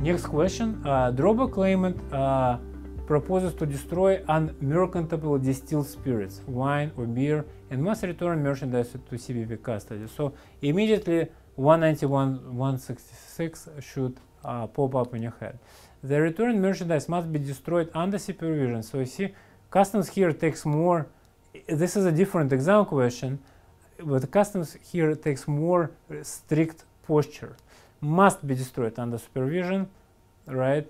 Next question. Drawback claimant proposes to destroy unmerchantable distilled spirits, wine or beer, and must return merchandise to CBP custody. So immediately 191.166 should pop up in your head. The returned merchandise must be destroyed under supervision. So you see, customs here takes more. This is a different exam question, but customs here takes more strict posture. Must be destroyed under supervision, right?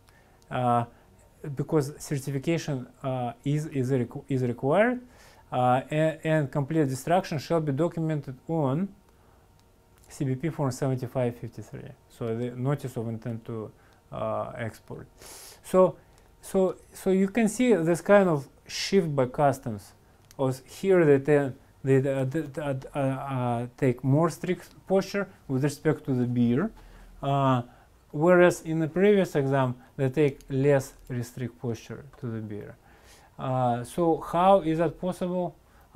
Because certification is required, and complete destruction shall be documented on CBP form 7553. So the notice of intent to export. So you can see this kind of shift by customs. Here they take more strict posture with respect to the beer, whereas in the previous exam they take less restrict posture to the beer. So how is that possible?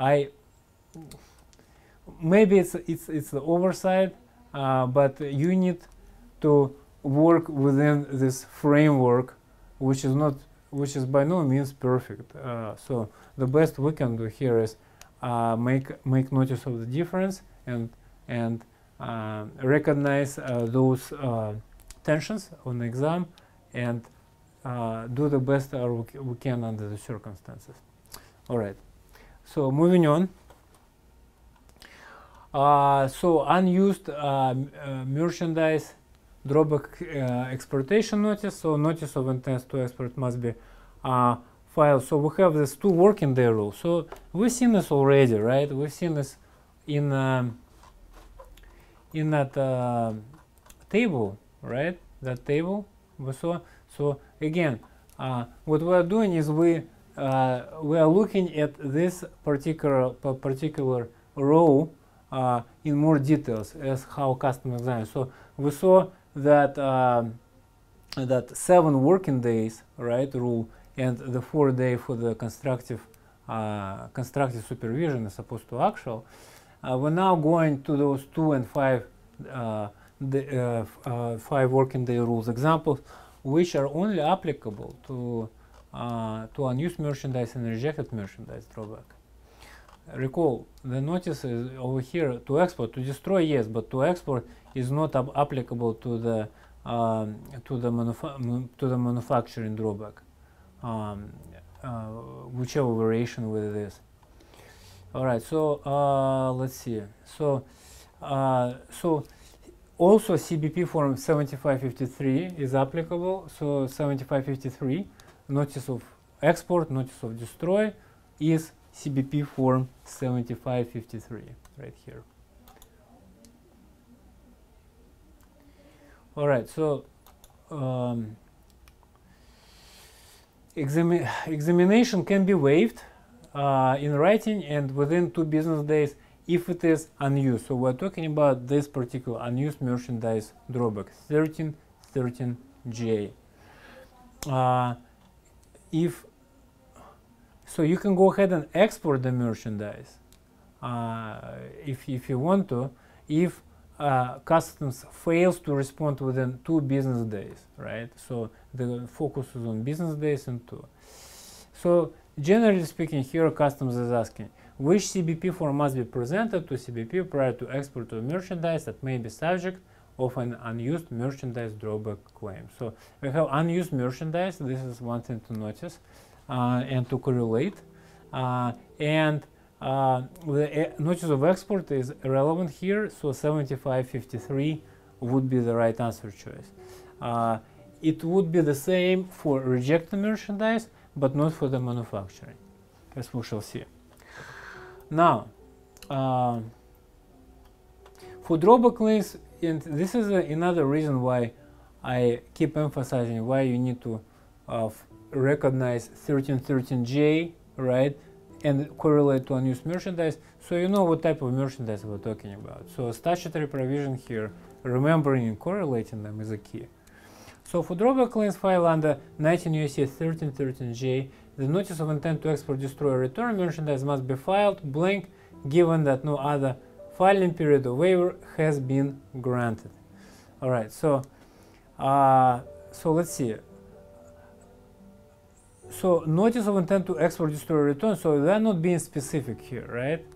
Maybe it's the oversight, but you need to work within this framework, which is by no means perfect. So the best we can do here is make notice of the difference and recognize those tensions on the exam and do the best we can under the circumstances. All right. So moving on. So unused merchandise drawback exportation notice. So notice of intent to export must be filed. So we have this 2 working day rule. So we've seen this already, right? We've seen this in that table, right? That table we saw. So again, what we are doing is we are looking at this particular row in more details as how custom examiner. So we saw that that 7 working days, right, rule, and the 4 day for the constructive supervision as opposed to actual. We're now going to those 2 and 5 working day rules examples, which are only applicable to unused merchandise and rejected merchandise drawback. Recall, the notice is over here to export, to destroy, yes, but to export is not applicable to the manufacturing drawback, whichever variation with it is. All right, so let's see. So also CBP form 7553 is applicable. So 7553, notice of export, notice of destroy, is CBP form 7553 right here. All right, so examination can be waived in writing and within 2 business days if it is unused. So we're talking about this particular unused merchandise drawback 1313J. So you can go ahead and export the merchandise if you want to, if customs fails to respond within 2 business days, right? So the focus is on business days and 2. So generally speaking, here customs is asking which CBP form must be presented to CBP prior to export of merchandise that may be subject of an unused merchandise drawback claim. So we have unused merchandise. This is one thing to notice and to correlate. The notice of export is relevant here, so 7553 would be the right answer choice. It would be the same for rejected merchandise, but not for the manufacturing, as we shall see. Now, for drawback claims, and this is another reason why I keep emphasizing why you need to recognize 1313J, right, and correlate to unused merchandise, so you know what type of merchandise we're talking about. So statutory provision here, remembering and correlating them is a key. So for drawback claims filed under 19 U.S.C. 1313J, the notice of intent to export, destroy, or return merchandise must be filed blank, given that no other filing period or waiver has been granted. All right, so So let's see. So notice of intent to export, destroy, return. So they're not being specific here, right?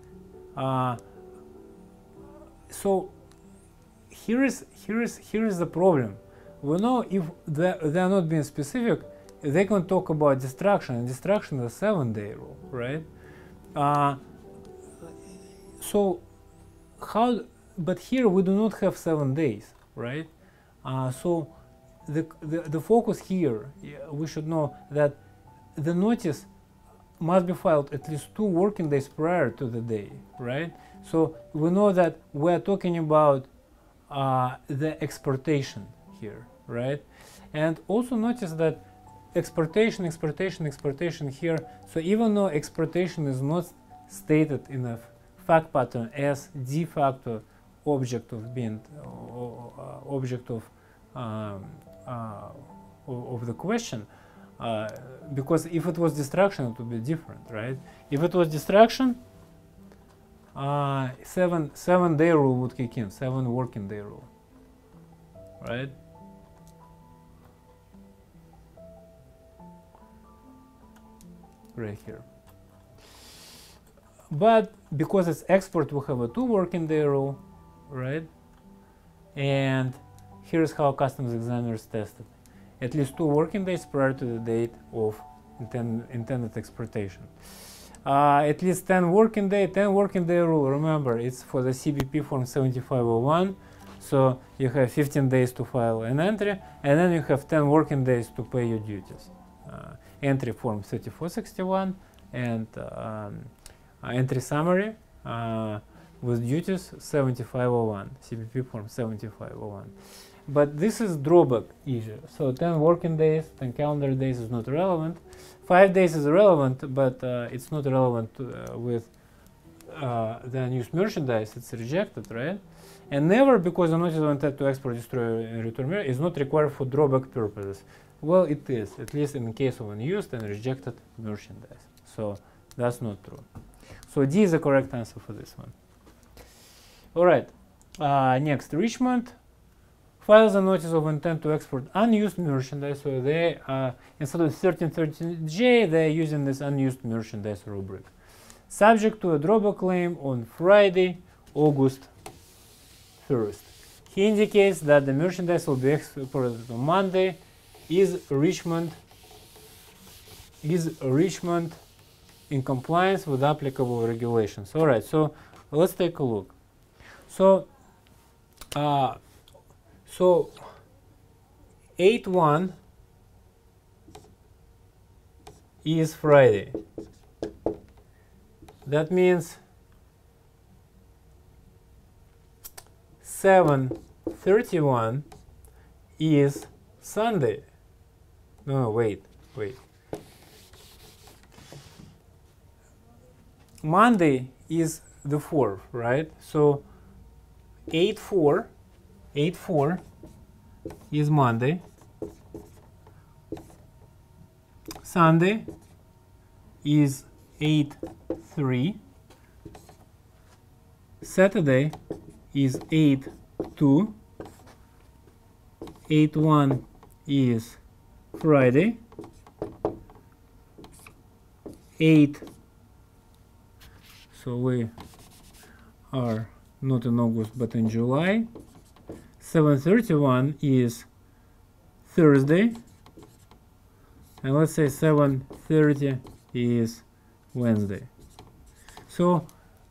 So here is the problem. We know if they're not being specific, they can talk about distraction, and distraction is a 7-day rule, right? So how? But here we do not have 7 days, right? So the focus here, we should know that the notice must be filed at least 2 working days prior to the day, right? So we know that we're talking about the exportation here, right? And also notice that exportation here, so even though exportation is not stated in a fact pattern as de facto object of being object of the question, because if it was distraction it would be different, right? If it was distraction, 7-day rule would kick in, 7 working day rule, right? Right here. But because it's export, we have a 2 working day rule, right? And here's how customs examiners tested: at least 2 working days prior to the date of intended exportation. At least 10 working day rule. Remember, it's for the CBP form 7501. So you have 15 days to file an entry, and then you have 10 working days to pay your duties. Entry form 3461 and entry summary with duties 7501, CBP form 7501. But this is drawback issue. So 10 working days, 10 calendar days is not relevant. 5 days is relevant, but it's not relevant with the unused merchandise. It's rejected, right? And never, because the notice of intent to export, destroy, and return is not required for drawback purposes. Well, it is, at least in the case of unused and rejected merchandise. So that's not true. So D is the correct answer for this one. All right. Next, Richmond files a notice of intent to export unused merchandise. So they instead of 1313J, they're using this unused merchandise rubric. Subject to a drawback claim on Friday, August 1st. He indicates that the merchandise will be exported on Monday. Is Richmond in compliance with applicable regulations? All right, so let's take a look. So 8/1 is Friday. That means 7/31 is Sunday. No, wait. Monday is the 4th, right? So 8/4 is Monday. Sunday is 8/3. Saturday is 8/2. 8/1 is Friday. 8. So we are not in August but in July. 7/31 is Thursday. And let's say 7/30 is Wednesday. So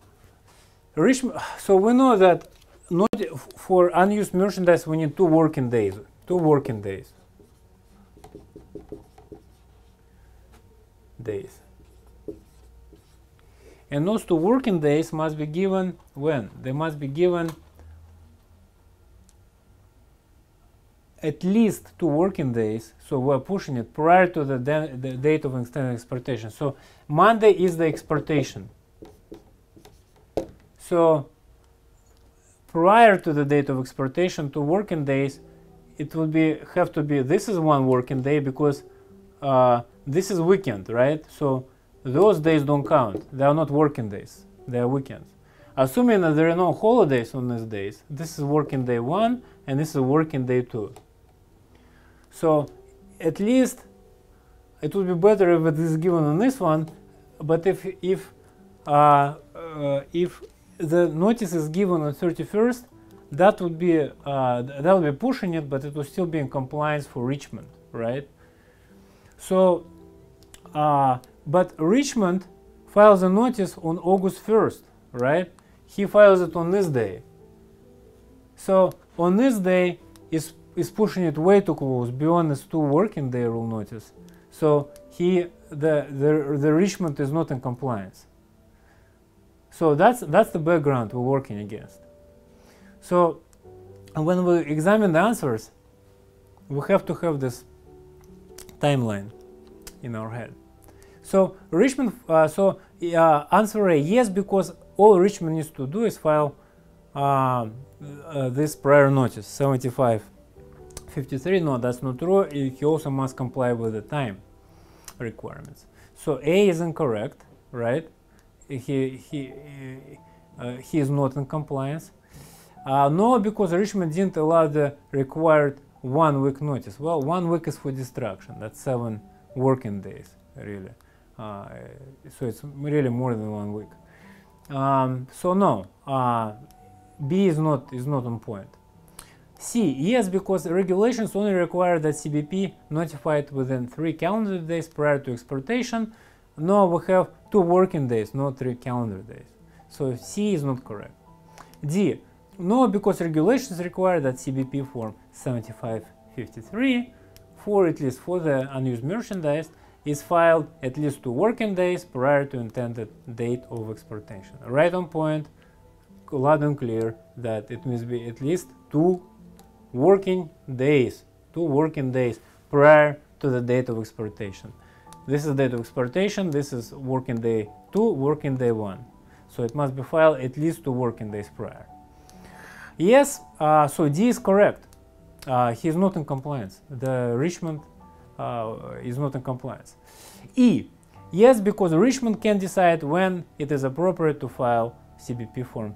we know that not for unused merchandise we need 2 working days. 2 working days. And those 2 working days must be given when? They must be given at least 2 working days, so we're pushing it prior to the date of extended exportation. So Monday is the exportation. So prior to the date of exportation, 2 working days, it would have to be, this is 1 working day because this is weekend, right? So those days don't count. They are not working days. They are weekends. Assuming that there are no holidays on these days, this is working day 1 and this is working day 2. So at least it would be better if it is given on this one, but if the notice is given on 31st, that would be pushing it, but it will still be in compliance for Richmond, right? So, but Richmond files a notice on August 1st, right? He files it on this day. So on this day is pushing it way too close, beyond this 2 working day rule notice. So the Richmond is not in compliance. So that's the background we're working against. So when we examine the answers, we have to have this timeline in our head. So Richmond, answer A, yes, because all Richmond needs to do is file this prior notice, 7553. No, that's not true. He also must comply with the time requirements. So A is incorrect, right? He is not in compliance. No, because Richmond didn't allow the required 1 week notice. Well, 1 week is for destruction. That's 7 working days, really. So it's really more than 1 week. So no, B is not on point. C, yes, because regulations only require that CBP notified within 3 calendar days prior to exportation. No, we have 2 working days, not 3 calendar days. So C is not correct. D, no, because regulations require that CBP form 7553, at least for the unused merchandise, is filed at least 2 working days prior to intended date of exportation. Right on point, loud and clear, that it must be at least 2 working days prior to the date of exportation. This is date of exportation, this is working day 2, working day 1. So it must be filed at least 2 working days prior. Yes, so D is correct. He is not in compliance. The Richmond is not in compliance. E, yes, because Richmond can decide when it is appropriate to file CBP form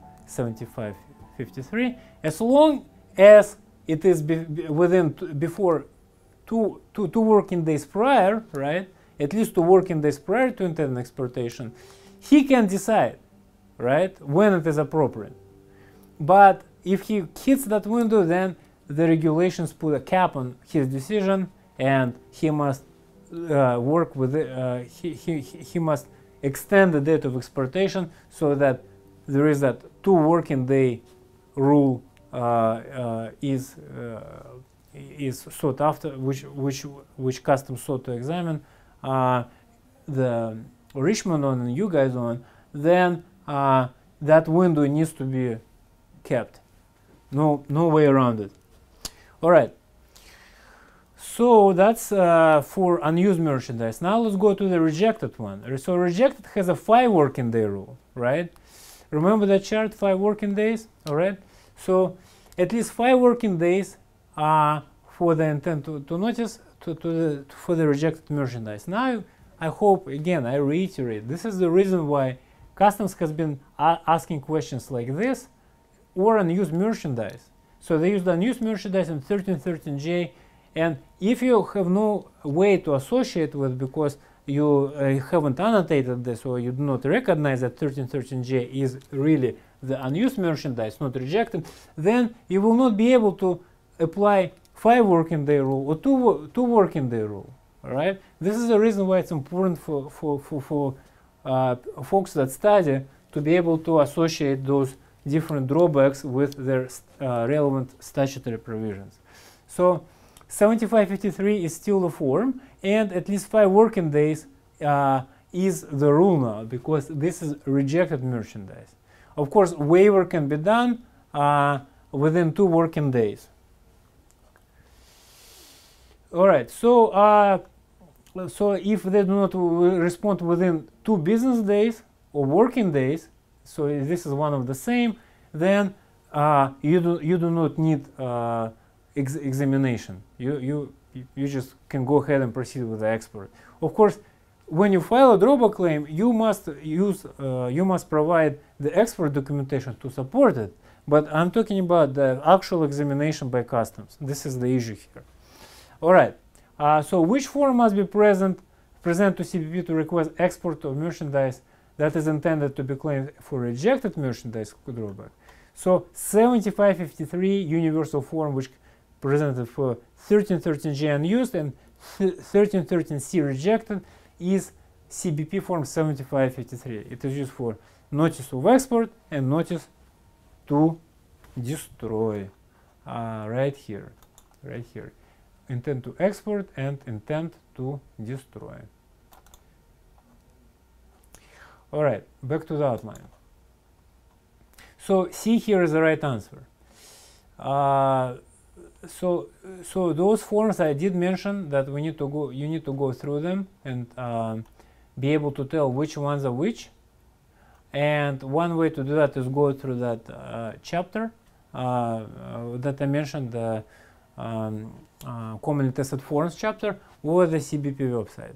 7553, as long as it is before two working days prior, right? At least 2 working days prior to intended exportation, he can decide, right, when it is appropriate. But if he hits that window, then the regulations put a cap on his decision, and he must work with he must extend the date of exportation so that there is that 2 working day rule is sought after, which customs sought to examine the Richmond on and you guys on. Then that window needs to be kept. No way around it. All right. So that's for unused merchandise. Now let's go to the rejected one. So rejected has a 5 working day rule, right? Remember that chart, 5 working days, all right? So at least 5 working days for the intent to notice for the rejected merchandise. Now I hope, again, I reiterate, this is the reason why customs has been asking questions like this or unused merchandize. So they use the unused merchandise in 1313J, and if you have no way to associate with because you haven't annotated this or you do not recognize that 1313J is really the unused merchandise, not rejected, then you will not be able to apply 5 working day rule or 2 working day rule. All right, this is the reason why it's important for folks that study to be able to associate those different drawbacks with their relevant statutory provisions. So 7553 is still the form, and at least 5 working days is the rule now, because this is rejected merchandise. Of course, waiver can be done within 2 working days. All right, so if they do not respond within 2 business days or working days, so this is one of the same, then you do not need examination. You just can go ahead and proceed with the export. Of course, when you file a drawback claim, you must provide the export documentation to support it. But I'm talking about the actual examination by customs. This is the issue here. All right. So which form must be present to CBP to request export of merchandise that is intended to be claimed for rejected merchandise drawback? So 7553 universal form, which presented for 1313J unused and 1313C rejected, is CBP form 7553. It is used for notice of export and notice to destroy. Right here. Intent to export and intent to destroy. All right, back to the outline. So C here is the right answer. So those forms I did mention that we need to go. You need to go through them and be able to tell which ones are which. And one way to do that is go through that chapter that I mentioned, the commonly tested forms chapter, or the CBP website.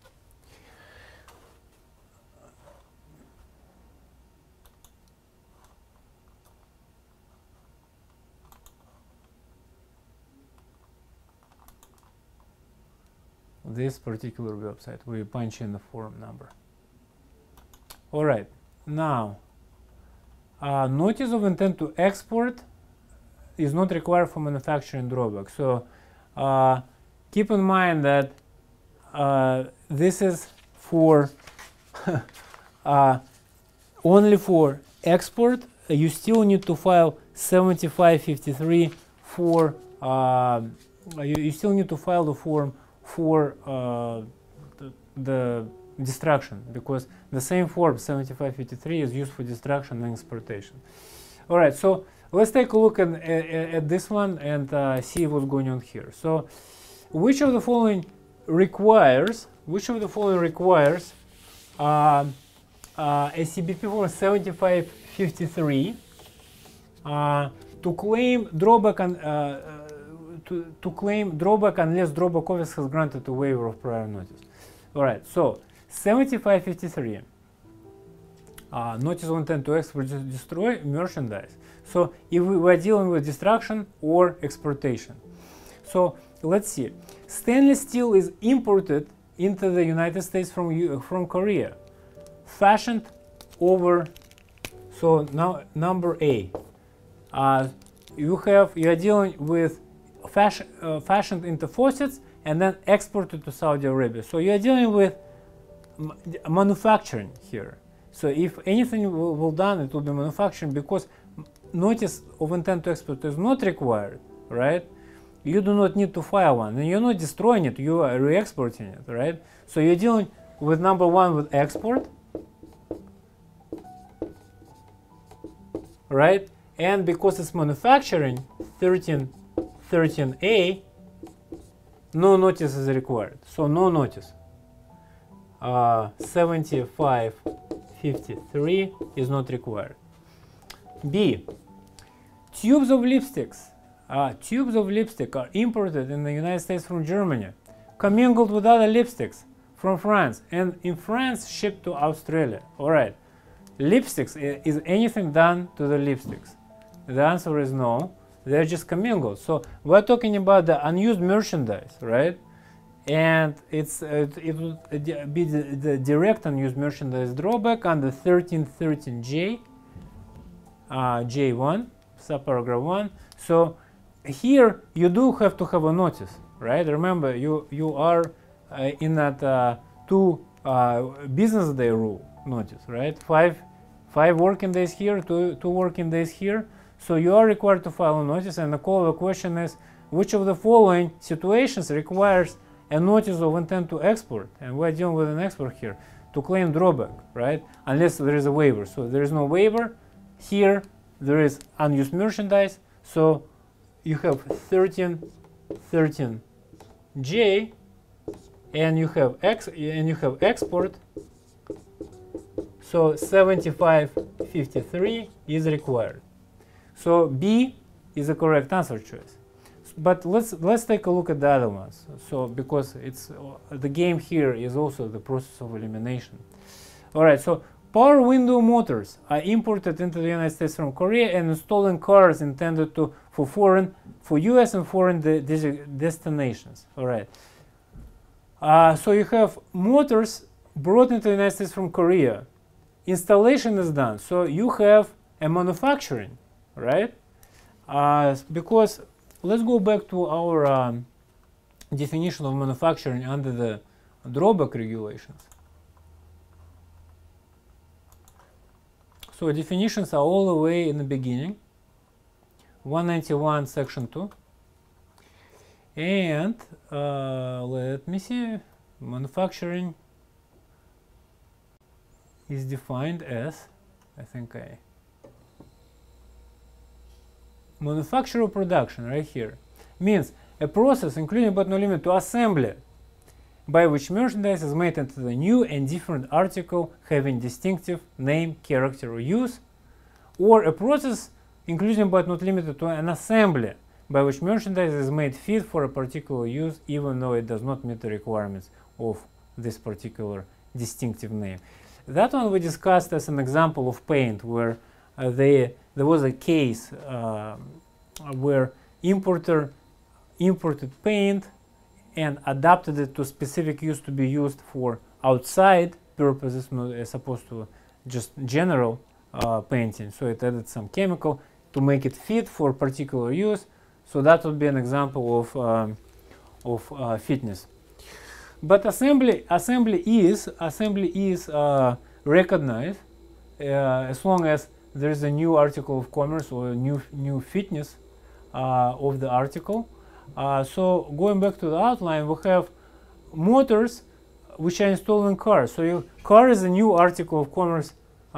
This particular website, we punch in the form number. All right, now notice of intent to export is not required for manufacturing drawback. So keep in mind that this is for only for export. You still need to file 7553 for you still need to file the form for the destruction, because the same form 7553 is used for destruction and exportation. All right, so let's take a look at this one and see what's going on here. So which of the following requires a CBP form 7553 to claim drawback and to claim drawback unless drawback office has granted a waiver of prior notice. All right, so 7553 notice of intent to export or destroy merchandise. So if we were dealing with destruction or exportation. So let's see. Stainless steel is imported into the United States from Korea, fashioned over. So now number A, you are dealing with fashioned into faucets and then exported to Saudi Arabia. So you are dealing with manufacturing here. So if anything will done, it will be manufacturing, because notice of intent to export is not required, right? You do not need to file one, and you're not destroying it, you are re-exporting it, right? So you're dealing with number one with export, right? And because it's manufacturing, 13A, no notice is required. So no notice. 7553 is not required. B. Tubes of lipsticks. Tubes of lipstick are imported in the United States from Germany, commingled with other lipsticks from France, and in France shipped to Australia. All right. Lipsticks, is anything done to the lipsticks? The answer is no. They're just commingled. So we're talking about the unused merchandise, right? And it would be the direct unused merchandise drawback under 1313J, J1, subparagraph 1. So here you do have to have a notice, right? Remember, you are in that 2 business day rule notice, right? 5 working days here, 2 working days here. So you are required to file a notice, and the question is, which of the following situations requires a notice of intent to export? And we're dealing with an export here to claim drawback, right? Unless there is a waiver. So there is no waiver. Here there is unused merchandise. So you have 1313J, and you have export. So 7553 is required. So B is the correct answer choice. But let's take a look at the other ones. So because it's the game here is also the process of elimination. All right. So power window motors are imported into the United States from Korea and installed in cars intended for US and foreign destinations. All right. So you have motors brought into the United States from Korea. Installation is done. So you have a manufacturing, right? Because let's go back to our definition of manufacturing under the drawback regulations. So definitions are all the way in the beginning. 191 section 2. And let me see, manufacturing is defined as, I think manufacture or production, right here, means a process including but not limited to assembly by which merchandise is made into the new and different article having distinctive name, character, or use, or a process including but not limited to an assembly by which merchandise is made fit for a particular use even though it does not meet the requirements of this particular distinctive name. That one we discussed as an example of paint, where there was a case where importer imported paint and adapted it to specific use to be used for outside purposes as opposed to just general painting. So it added some chemical to make it fit for particular use. So that would be an example of fitness. But assembly is recognized as long as there is a new article of commerce or a new fitness of the article. So going back to the outline, we have motors which are installed in cars. So your car is a new article of commerce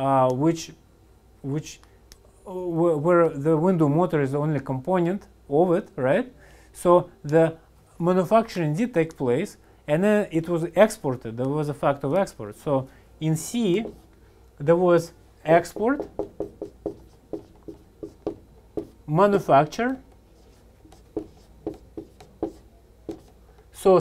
where the window motor is the only component of it, right? So the manufacturing did take place, and then it was exported. There was a fact of export. So in C, there was export, manufacture. So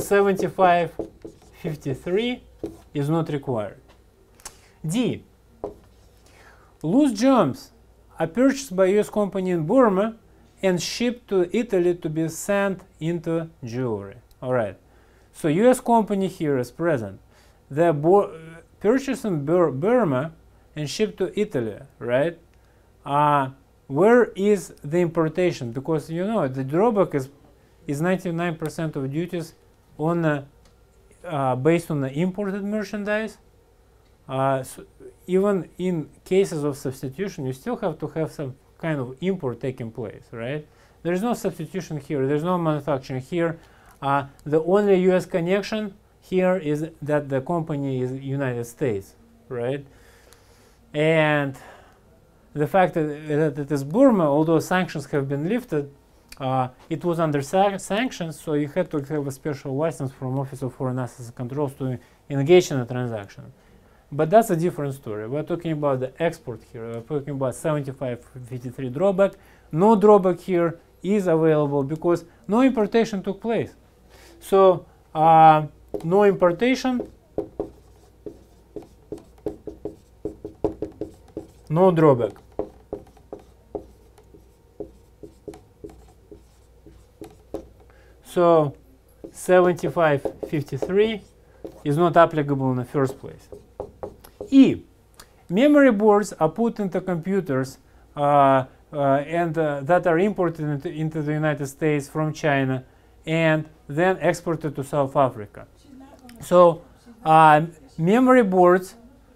7553 is not required. D, loose gems are purchased by US company in Burma and shipped to Italy to be sent into jewelry. All right. So US company here is present. They're purchased in Burma and shipped to Italy, right? Where is the importation? Because you know the drawback is 99% of duties on based on the imported merchandise. So even in cases of substitution, you still have to have some kind of import taking place, right? There is no substitution here. There's no manufacturing here. The only U.S. connection here is that the company is United States, right? And the fact that it is Burma, although sanctions have been lifted, it was under sanctions, so you had to have a special license from Office of Foreign Assets Controls to engage in a transaction. But that's a different story. We're talking about the export here. We're talking about 7553 drawback. No drawback here is available because no importation took place. So no importation, no drawback. So 7553 is not applicable in the first place. E, memory boards are put into computers that are imported into the United States from China and then exported to South Africa. So memory boards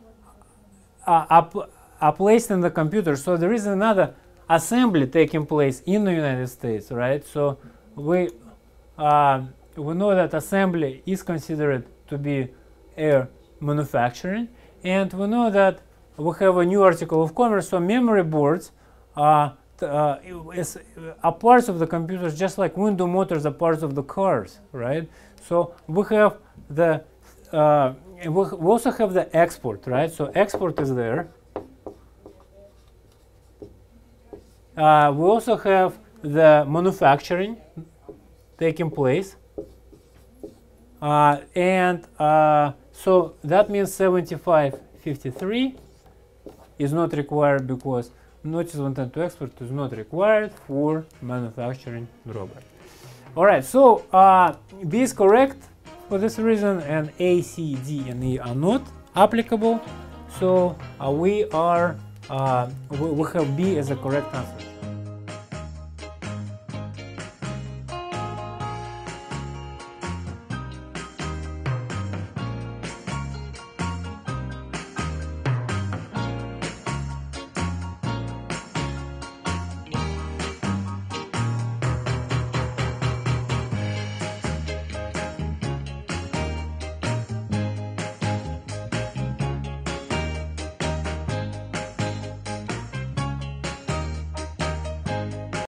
are placed in the computer. So there is another assembly taking place in the United States, right? So we know that assembly is considered to be a manufacturing, and we know that we have a new article of commerce. So memory boards are parts of the computers, just like window motors are parts of the cars, right? So we have the we also have the export, right? So export is there. We also have the manufacturing taking place, so that means 7553 is not required because notice of intent to export is not required for manufacturing drawback. Alright, so B is correct for this reason, and A, C, D, and E are not applicable. So we have B as a correct answer.